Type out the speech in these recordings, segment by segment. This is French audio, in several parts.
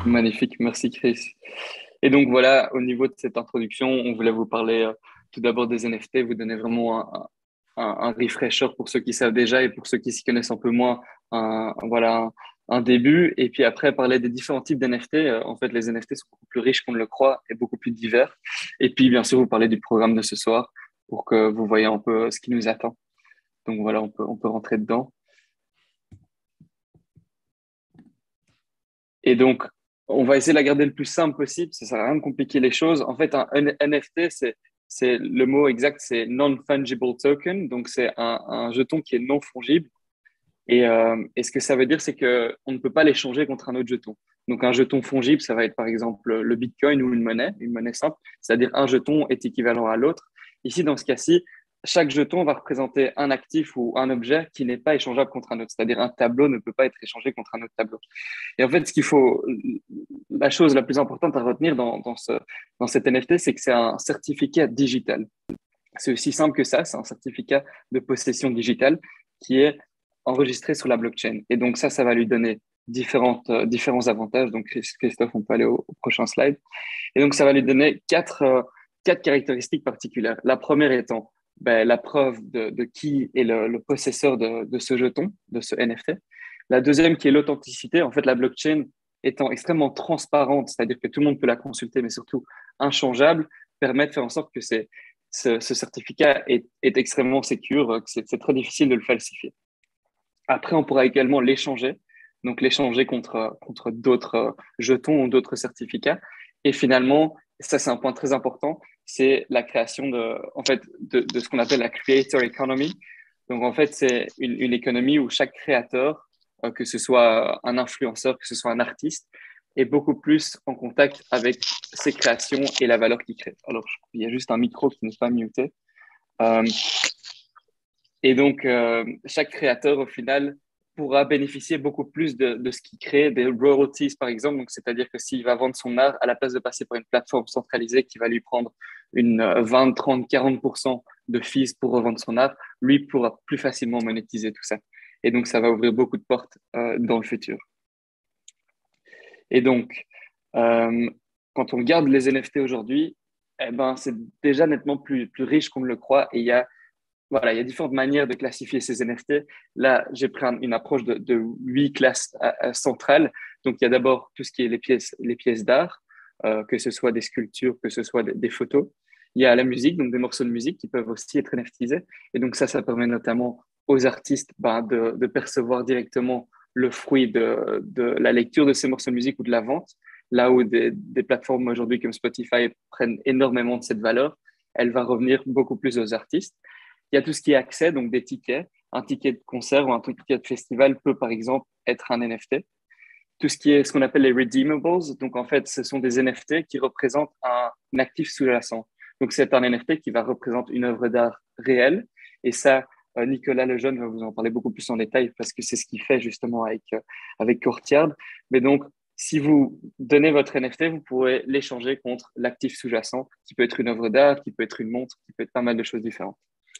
Magnifique, merci Chris. Et donc voilà, au niveau de cette introduction, on voulait vous parler tout d'abord des NFT, vous donner vraiment un refresher pour ceux qui savent déjà et pour ceux qui s'y connaissent un peu moins, voilà, un début. Et puis après, parler des différents types d'NFT. En fait, les NFT sont beaucoup plus riches qu'on ne le croit et beaucoup plus divers. Et puis, bien sûr, vous parler du programme de ce soir pour que vous voyez un peu ce qui nous attend. Donc voilà, on peut rentrer dedans. Et donc, on va essayer de la garder le plus simple possible. Ça sert à rien de compliquer les choses. En fait, un NFT, c'est le mot exact, c'est non-fungible token. Donc, c'est un jeton qui est non fongible. Et ce que ça veut dire, c'est que on ne peut pas l'échanger contre un autre jeton. Donc, un jeton fongible, ça va être par exemple le Bitcoin ou une monnaie simple. C'est-à-dire un jeton est équivalent à l'autre. Ici, dans ce cas-ci, chaque jeton va représenter un actif ou un objet qui n'est pas échangeable contre un autre. C'est-à-dire un tableau ne peut pas être échangé contre un autre tableau. Et en fait, la chose la plus importante à retenir dans cet NFT, c'est que c'est un certificat digital. C'est aussi simple que ça, c'est un certificat de possession digitale qui est enregistré sur la blockchain. Et donc ça va lui donner différents avantages. Donc Christophe, on peut aller au prochain slide. Et donc ça va lui donner quatre caractéristiques particulières. La première étant la preuve de qui est le possesseur de ce jeton, de ce NFT. La deuxième qui est l'authenticité. En fait, la blockchain étant extrêmement transparente, c'est-à-dire que tout le monde peut la consulter, mais surtout inchangeable, permet de faire en sorte que ce certificat est extrêmement sécure, que c'est très difficile de le falsifier. Après, on pourra également l'échanger, donc l'échanger contre d'autres jetons ou d'autres certificats. Et finalement, ça c'est un point très important, c'est la création de ce qu'on appelle la creator economy. Donc en fait, c'est une économie où chaque créateur, que ce soit un influenceur, que ce soit un artiste, est beaucoup plus en contact avec ses créations et la valeur qu'il crée. Alors, il y a juste un micro qui n'est pas muté. Euh, et donc, chaque créateur, au final, pourra bénéficier beaucoup plus de ce qu'il crée, des royalties, par exemple. Donc, c'est-à-dire que s'il va vendre son art, à la place de passer par une plateforme centralisée qui va lui prendre une 20, 30, 40% de fees pour revendre son art, lui pourra plus facilement monétiser tout ça. Et donc, ça va ouvrir beaucoup de portes dans le futur. Et donc, euh, quand on regarde les NFT aujourd'hui, eh ben, c'est déjà nettement plus riche qu'on ne le croit. Et voilà, il y a différentes manières de classifier ces NFT. Là, j'ai pris une approche de 8 classes centrales. Donc, il y a d'abord tout ce qui est les pièces d'art, que ce soit des sculptures, que ce soit des photos. Il y a la musique, donc des morceaux de musique qui peuvent aussi être NFTisés. Et donc, ça permet notamment aux artistes de percevoir directement le fruit de la lecture de ces morceaux de musique ou de la vente. Là où des plateformes aujourd'hui comme Spotify prennent énormément de cette valeur, elle va revenir beaucoup plus aux artistes. Il y a tout ce qui est accès, donc des tickets. Un ticket de concert ou un ticket de festival peut, par exemple, être un NFT. Tout ce qui est ce qu'on appelle les redeemables, donc en fait, ce sont des NFT qui représentent un actif sous-jacent. Donc, c'est un NFT qui va représenter une œuvre d'art réelle. Et ça, Nicolas Lejeune va vous en parler beaucoup plus en détail parce que c'est ce qu'il fait justement avec Courtyard. Mais donc, si vous donnez votre NFT, vous pourrez l'échanger contre l'actif sous-jacent, qui peut être une œuvre d'art, qui peut être une montre, qui peut être pas mal de choses différentes.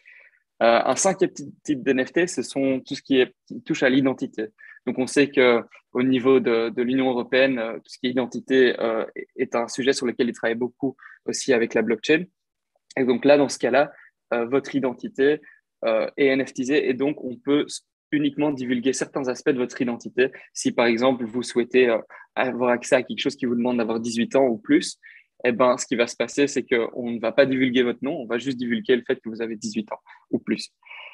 Un cinquième type d'NFT, ce sont tout ce qui touche à l'identité. Donc, on sait que au niveau de l'Union européenne, tout ce qui est identité est un sujet sur lequel ils travaillent beaucoup aussi avec la blockchain. Et donc là, dans ce cas-là, votre identité est NFTisée et donc on peut uniquement divulguer certains aspects de votre identité. Si par exemple, vous souhaitez avoir accès à quelque chose qui vous demande d'avoir 18 ans ou plus, eh ben, ce qui va se passer, c'est qu'on ne va pas divulguer votre nom, on va juste divulguer le fait que vous avez 18 ans ou plus.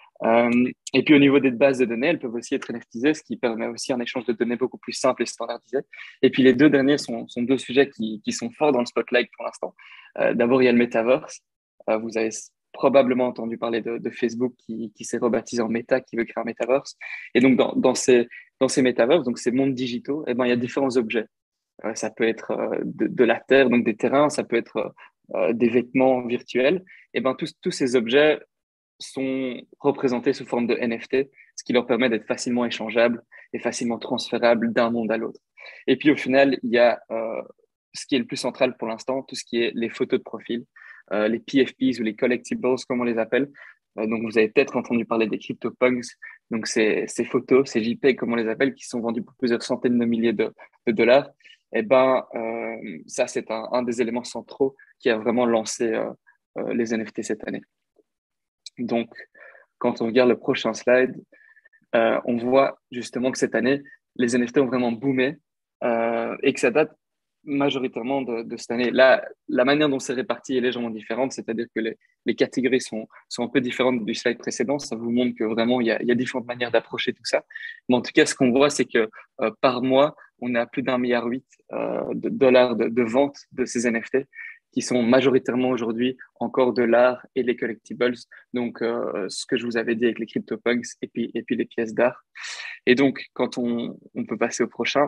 Et puis au niveau des bases de données, elles peuvent aussi être NFTisées, ce qui permet aussi un échange de données beaucoup plus simple et standardisé. Et puis les deux derniers sont deux sujets qui sont forts dans le spotlight pour l'instant. D'abord, il y a le metaverse. Vous avez probablement entendu parler de Facebook qui s'est rebaptisé en Meta, qui veut créer un metaverse. Et donc dans ces metaverses, donc ces mondes digitaux, eh ben, il y a différents objets. Ça peut être de la terre, donc des terrains, ça peut être des vêtements virtuels. Et ben tous ces objets sont représentés sous forme de NFT, ce qui leur permet d'être facilement échangeables et facilement transférables d'un monde à l'autre. Et puis au final, il y a ce qui est le plus central pour l'instant, tout ce qui est les photos de profil, les PFPs ou les collectibles, comme on les appelle. Donc vous avez peut-être entendu parler des CryptoPunks, donc ces photos, ces JPEG, comme on les appelle, qui sont vendus pour plusieurs centaines de milliers de dollars. Ça, c'est un des éléments centraux qui a vraiment lancé les NFT cette année. Donc, quand on regarde le prochain slide, on voit justement que cette année, les NFT ont vraiment boomé et que ça date majoritairement de cette année. Là, la manière dont c'est réparti est légèrement différente, c'est-à-dire que les catégories sont un peu différentes du slide précédent. Ça vous montre que vraiment, il y a différentes manières d'approcher tout ça. Mais en tout cas, ce qu'on voit, c'est que par mois, on a plus d'1,8 milliard de dollars de vente de ces NFT qui sont majoritairement aujourd'hui encore de l'art et les collectibles. Donc, ce que je vous avais dit avec les CryptoPunks et puis les pièces d'art. Et donc, quand on peut passer au prochain.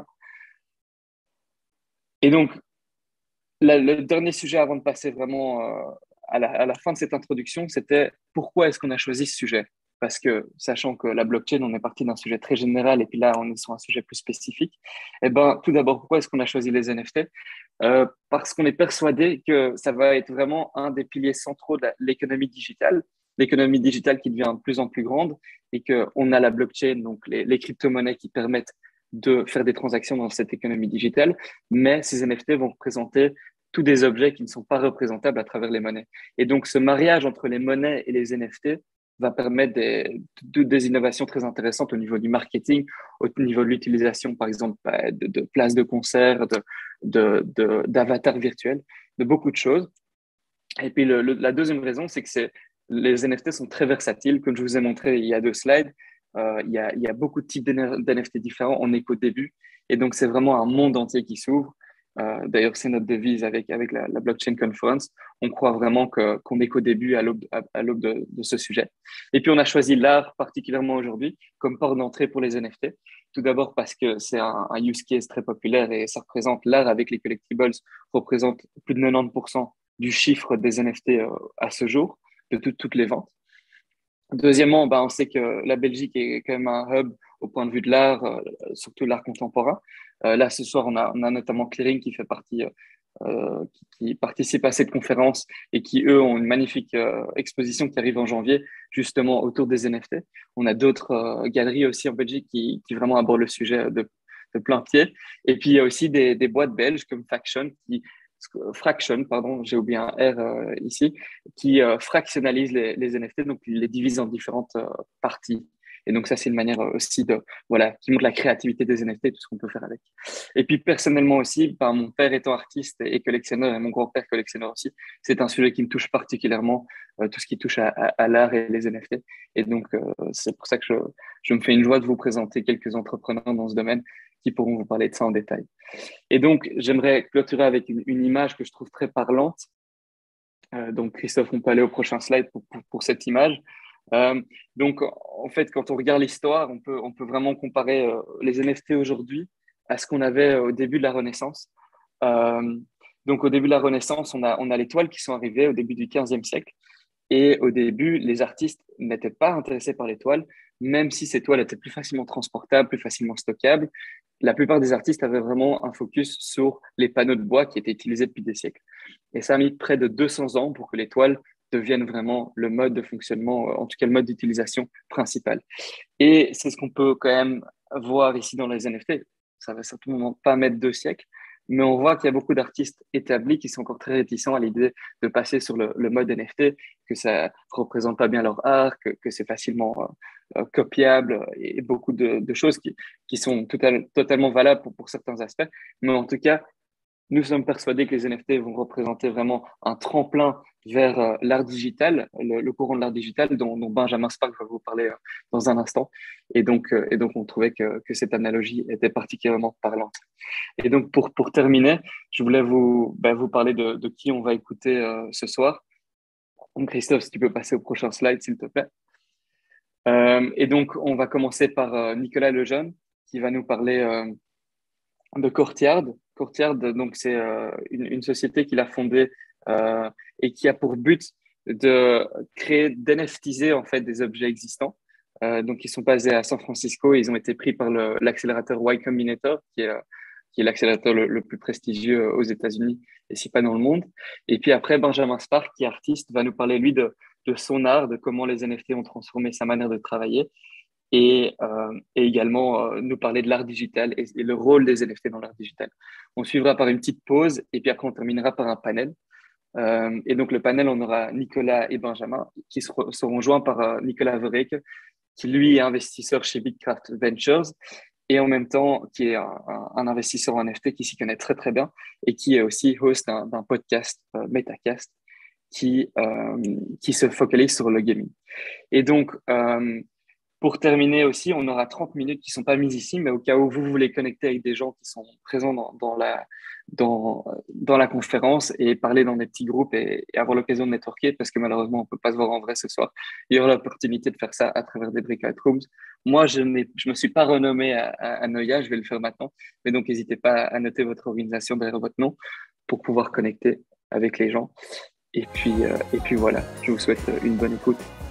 Et donc, le dernier sujet avant de passer vraiment à la fin de cette introduction, c'était pourquoi est-ce qu'on a choisi ce sujet? Parce que, sachant que la blockchain, on est parti d'un sujet très général et puis là, on est sur un sujet plus spécifique. Tout d'abord, pourquoi est-ce qu'on a choisi les NFT? Parce qu'on est persuadé que ça va être vraiment un des piliers centraux de l'économie digitale qui devient de plus en plus grande et qu'on a la blockchain, donc les crypto-monnaies qui permettent de faire des transactions dans cette économie digitale, mais ces NFT vont représenter tous des objets qui ne sont pas représentables à travers les monnaies. Et donc, ce mariage entre les monnaies et les NFT va permettre des innovations très intéressantes au niveau du marketing, au niveau de l'utilisation, par exemple, de places de concert, d'avatars virtuels, de beaucoup de choses. Et puis, la deuxième raison, c'est que les NFT sont très versatiles. Comme je vous ai montré il y a 2 slides, il y a beaucoup de types d'NFT différents. On n'est qu'au début. Et donc, c'est vraiment un monde entier qui s'ouvre. D'ailleurs, c'est notre devise avec la Blockchain Conference. On croit vraiment qu'on n'est qu'au début, à l'aube de ce sujet. Et puis, on a choisi l'art particulièrement aujourd'hui comme port d'entrée pour les NFT. Tout d'abord parce que c'est un use case très populaire et ça représente l'art avec les collectibles, représente plus de 90% du chiffre des NFT à ce jour, de toutes les ventes. Deuxièmement, on sait que la Belgique est quand même un hub au point de vue de l'art, surtout l'art contemporain. Là, ce soir, on a notamment Clearing qui fait partie, qui participe à cette conférence et qui, eux, ont une magnifique exposition qui arrive en janvier, justement autour des NFT. On a d'autres galeries aussi en Belgique qui vraiment abordent le sujet de plein pied. Et puis, il y a aussi des boîtes belges comme Fraction, pardon, j'ai oublié un R ici, qui fractionnalise les NFT, donc les divise en différentes parties. Et donc ça, c'est une manière aussi qui montre la créativité des NFT, tout ce qu'on peut faire avec. Et puis personnellement aussi, mon père étant artiste et collectionneur, et mon grand-père collectionneur aussi, c'est un sujet qui me touche particulièrement, tout ce qui touche à l'art et les NFT. Et donc c'est pour ça que je me fais une joie de vous présenter quelques entrepreneurs dans ce domaine qui pourront vous parler de ça en détail. Et donc, j'aimerais clôturer avec une image que je trouve très parlante. Donc, Christophe, on peut aller au prochain slide pour cette image. Donc, en fait, quand on regarde l'histoire, on peut vraiment comparer les NFT aujourd'hui à ce qu'on avait au début de la Renaissance. Donc, au début de la Renaissance, on a les toiles qui sont arrivées au début du 15e siècle. Et au début, les artistes n'étaient pas intéressés par les toiles, même si ces toiles étaient plus facilement transportables, plus facilement stockables. La plupart des artistes avaient vraiment un focus sur les panneaux de bois qui étaient utilisés depuis des siècles. Et ça a mis près de 200 ans pour que les toiles deviennent vraiment le mode de fonctionnement, en tout cas le mode d'utilisation principal. Et c'est ce qu'on peut quand même voir ici dans les NFT. Ça va certainement pas mettre 2 siècles, mais on voit qu'il y a beaucoup d'artistes établis qui sont encore très réticents à l'idée de passer sur le mode NFT, que ça représente pas bien leur art, que c'est facilement copiable et beaucoup de choses qui sont totalement valables pour certains aspects. Mais en tout cas, nous sommes persuadés que les NFT vont représenter vraiment un tremplin vers l'art digital, le courant de l'art digital dont Benjamin Spark va vous parler dans un instant. Et donc, on trouvait que cette analogie était particulièrement parlante. Et donc, pour terminer, je voulais vous parler de qui on va écouter ce soir. Donc, Christophe, si tu peux passer au prochain slide, s'il te plaît. Et donc, on va commencer par Nicolas Lejeune, qui va nous parler de Courtyard. Courtyard, donc, c'est une société qu'il a fondée et qui a pour but de d'NFTiser en fait des objets existants. Donc, ils sont basés à San Francisco et ils ont été pris par l'accélérateur Y Combinator, qui est l'accélérateur le plus prestigieux aux États-Unis et si pas dans le monde. Et puis après, Benjamin Spark, qui est artiste, va nous parler, lui, de son art, de comment les NFT ont transformé sa manière de travailler. et également nous parler de l'art digital et le rôle des NFT dans l'art digital. On suivra par une petite pause et puis après on terminera par un panel. Et donc le panel, on aura Nicolas et Benjamin qui seront joints par Nicolas Verreke, qui lui est investisseur chez Bitcraft Ventures et en même temps qui est un investisseur en NFT qui s'y connaît très très bien et qui est aussi host d'un podcast Metacast qui se focalise sur le gaming. Et donc, pour terminer aussi, on aura 30 minutes qui ne sont pas mises ici, mais au cas où vous voulez connecter avec des gens qui sont présents dans la conférence et parler dans des petits groupes et avoir l'occasion de networker, parce que malheureusement, on ne peut pas se voir en vrai ce soir. Il y aura l'opportunité de faire ça à travers des breakout rooms. Moi, je me suis pas renommé à Noia, je vais le faire maintenant. Mais donc, n'hésitez pas à noter votre organisation derrière votre nom pour pouvoir connecter avec les gens. Et puis voilà, je vous souhaite une bonne écoute.